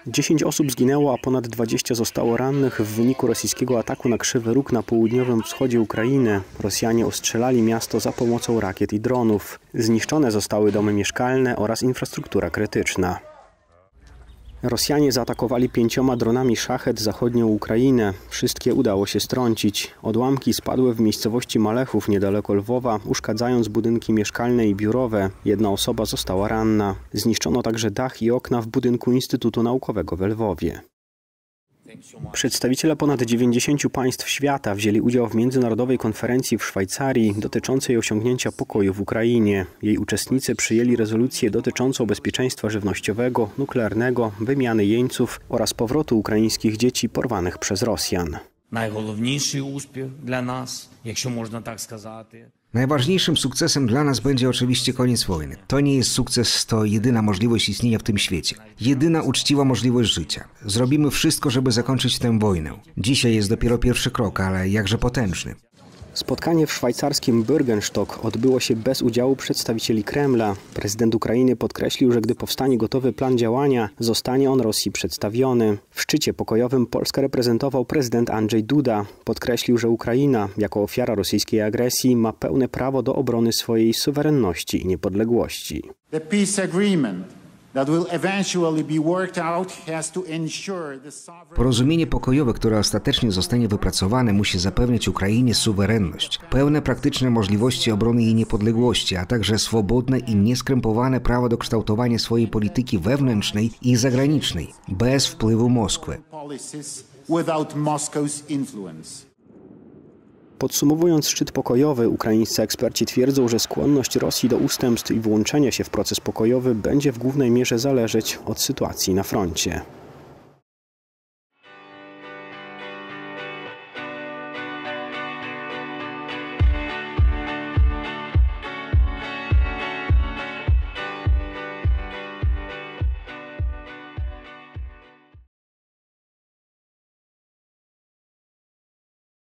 10 osób zginęło, a ponad 20 zostało rannych w wyniku rosyjskiego ataku na Krzywy Róg na południowym wschodzie Ukrainy. Rosjanie ostrzelali miasto za pomocą rakiet i dronów. Zniszczone zostały domy mieszkalne oraz infrastruktura krytyczna. Rosjanie zaatakowali 5 dronami Szachet zachodnią Ukrainę. Wszystkie udało się strącić. Odłamki spadły w miejscowości Malechów niedaleko Lwowa, uszkadzając budynki mieszkalne i biurowe. Jedna osoba została ranna. Zniszczono także dach i okna w budynku Instytutu Naukowego we Lwowie. Przedstawiciele ponad 90 państw świata wzięli udział w międzynarodowej konferencji w Szwajcarii dotyczącej osiągnięcia pokoju w Ukrainie. Jej uczestnicy przyjęli rezolucję dotyczącą bezpieczeństwa żywnościowego, nuklearnego, wymiany jeńców oraz powrotu ukraińskich dzieci porwanych przez Rosjan. Najważniejszy успіх dla nas, якщо можна tak сказати. Najważniejszym sukcesem dla nas będzie oczywiście koniec wojny. To nie jest sukces, to jedyna możliwość istnienia w tym świecie. Jedyna uczciwa możliwość życia. Zrobimy wszystko, żeby zakończyć tę wojnę. Dzisiaj jest dopiero pierwszy krok, ale jakże potężny. Spotkanie w szwajcarskim Bürgenstock odbyło się bez udziału przedstawicieli Kremla. Prezydent Ukrainy podkreślił, że gdy powstanie gotowy plan działania, zostanie on Rosji przedstawiony. W szczycie pokojowym Polskę reprezentował prezydent Andrzej Duda. Podkreślił, że Ukraina, jako ofiara rosyjskiej agresji, ma pełne prawo do obrony swojej suwerenności i niepodległości. Porozumienie pokojowe, które ostatecznie zostanie wypracowane, musi zapewniać Ukrainie suwerenność, pełne praktyczne możliwości obrony jej niepodległości, a także swobodne i nieskrępowane prawo do kształtowania swojej polityki wewnętrznej i zagranicznej, bez wpływu Moskwy. Podsumowując szczyt pokojowy, ukraińscy eksperci twierdzą, że skłonność Rosji do ustępstw i włączenia się w proces pokojowy będzie w głównej mierze zależeć od sytuacji na froncie.